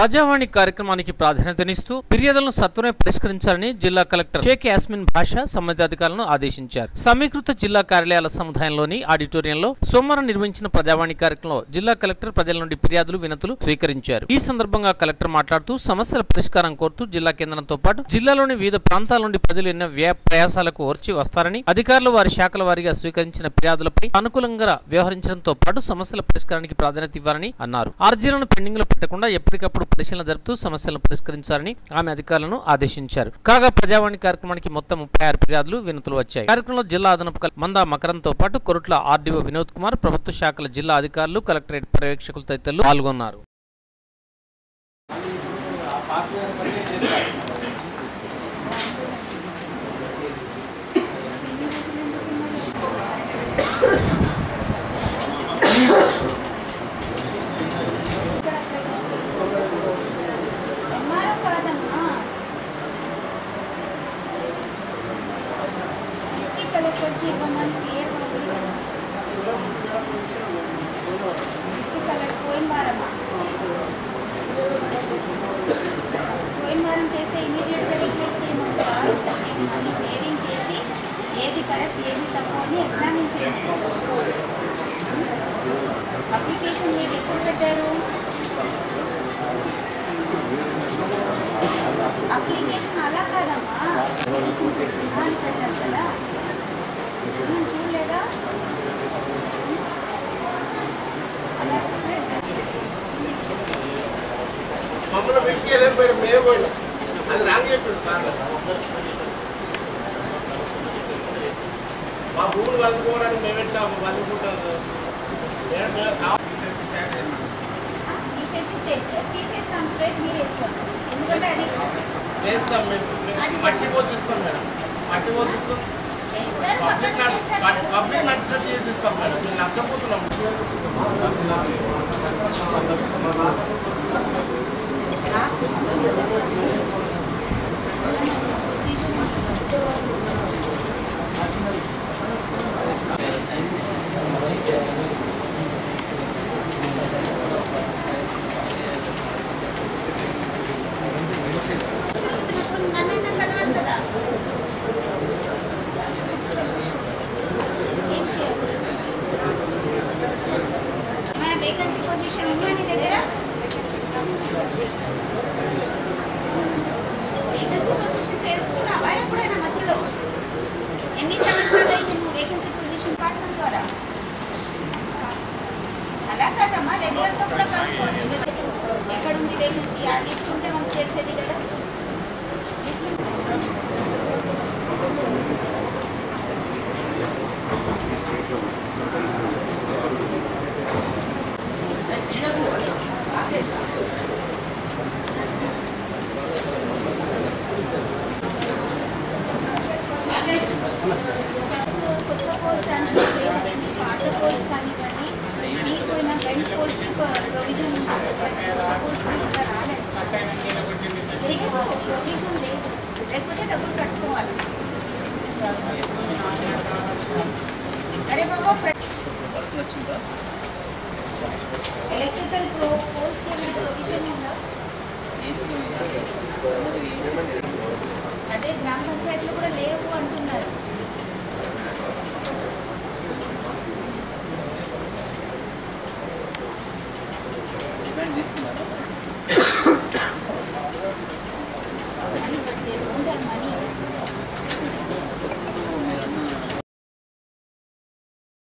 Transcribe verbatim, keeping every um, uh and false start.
ప్రజావాణి కార్యక్రమానికి ప్రాధాన్యతనిస్తూ ఫిర్యాదులను సత్వరమే పరిష్కరించాలని జిల్లా కలెక్టర్ షేక్ యాస్మిన్ భాషా సంబంధిత అధికారులను ఆదేశించారు. సమీకృత జిల్లా కార్యాలయాల సముదాయంలోని ఆడిటోరియంలో సోమవారం నిర్వహించిన ప్రజావాణి కార్యక్రమంలో జిల్లా కలెక్టర్ ప్రజల నుండి ఫిర్యాదులు వినతులు స్వీకరించారు. ఈ సందర్భంగా కలెక్టర్ మాట్లాడుతూ సమస్యల పరిష్కారం కోరుతూ జిల్లా కేంద్రంతో పాటు జిల్లాలోని వివిధ ప్రాంతాల నుండి ప్రజలు ఎన్నో వ్యయ ప్రయాసాలకు ఓర్చి వస్తారని, అధికారులు వారి శాఖల వారీగా స్వీకరించిన ఫిర్యాదులపై అనుకూలంగా వ్యవహరించడంతో పాటు సమస్యల పరిష్కారానికి ప్రాధాన్యత ఇవ్వాలని అన్నారు. అర్జీలను పెండింగ్ లో పెట్టకుండా ఎప్పటికప్పుడు పరిశీలన జరుపుతూ సమస్యలను పరిష్కరించాలని ఆమె అధికారులను ఆదేశించారు. కాగా ప్రజావాణి కార్యక్రమానికి మొత్తం ముప్పై ఆరు ఫిర్యాదులు వినతులు వచ్చాయి. కార్యక్రమంలో జిల్లా అదనపు మందా మకరంతో పాటు కొరుట్ల ఆర్డీఓ వినోద్ కుమార్, ప్రభుత్వ శాఖల జిల్లా అధికారులు, కలెక్టరేట్ పర్యవేక్షకులు తదితరులు పాల్గొన్నారు. పోయినవారం చేస్తే ఇమీడియట్గా రిక్వెస్ట్ చేయమని హేరింగ్ చేసి ఏది కరెక్ట్ ఏది తప్పు అని ఎగ్జామిన్ చేయండి. అప్లికేషన్ మీరు ఎప్పుడు పెట్టారు? అప్లికేషన్ అలా కాదమ్మా, అప్లికేషన్ పెట్టారు కదా, చూడలేదా? అలా సెపరేట్ మమ్మల్ని పెట్టుకెళ్ళారు పోయిన మేము పోయినా అది రాంగ్ చెప్పాడు సార్. మా భూములు వదులుకోవడానికి మేము ఎట్లా వదులుకుంటాం తీసేస్తాం, స్ట్రైట్ మీరు వేసుకోండి. ఎందుకంటే అది వేస్తాం, మేము మట్టి పోచిస్తాం మేడం, మట్టి పోచిస్తాం, పబ్లిక్ పబ్లిక్ నచ్చినట్టు చేసిస్తాం మేడం. మేము నష్టపోతున్నాం. వేకెన్సీ పొజిషన్ ఉందా నీ దగ్గర? వేకెన్సీ పొజిషన్ తెలుసుకున్నావా ఎప్పుడైనా మధ్యలో? ఎన్ని సంవత్సరాలు అయితే నువ్వు వేకెన్సీ పొజిషన్ పాటడం ద్వారా? అలా కాదమ్మా, రెగ్యులర్గా కూడా కనుక్కోవచ్చు. ఎక్కడుంది వేకెన్సీ ఆ లిస్ట్ ఉంటే మనకు తెలిసేది కదా. లిస్ట్